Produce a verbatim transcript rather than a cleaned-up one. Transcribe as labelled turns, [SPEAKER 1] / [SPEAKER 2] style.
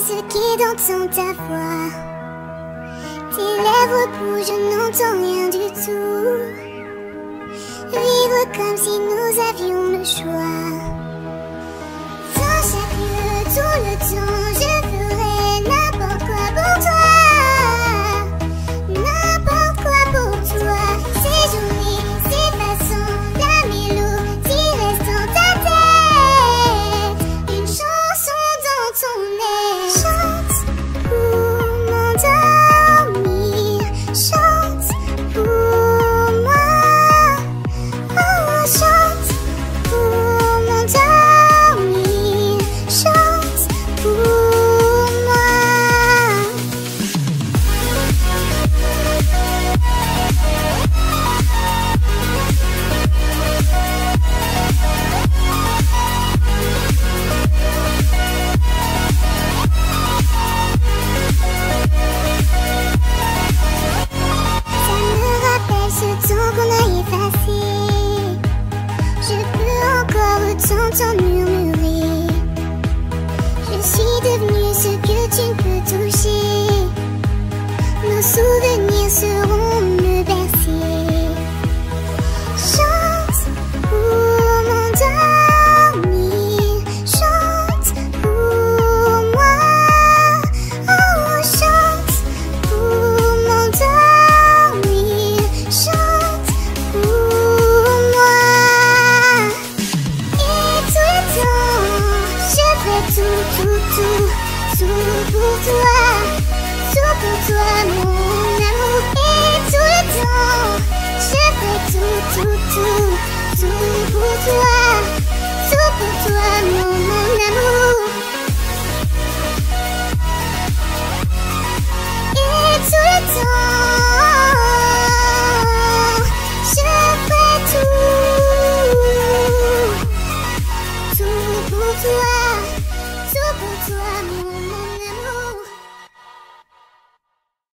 [SPEAKER 1] ce qui est dans ta voix. Tes lèvres bougent, je n'entends rien du tout. Vivre comme si nous avions le choix. Dans chaque lieu, tout le temps, je ferai n'importe quoi pour toi. N'importe quoi pour toi. Ces journées, ces façons, la mélodie reste dans ta tête. Une chanson dans ton nez. Chante pour m'endormir. Chante pour moi. Oh, chante pour m'endormir. Chante pour moi. Ça me rappelle ce temps qu'on a effacé. Je peux encore t'entendre murmurer. Je suis devenue ce que tu ne peux toucher. Nos souvenirs seront me bercer. Chante pour m'endormir. Chante pour moi. Oh, chante pour m'endormir. Chante pour moi. Et tout le temps, je ferai tout, tout, tout, tout pour toi. Tout pour toi, mon amour. Et tout le temps, je ferai tout, tout, tout, tout pour toi. Tout pour toi, mon, mon amour.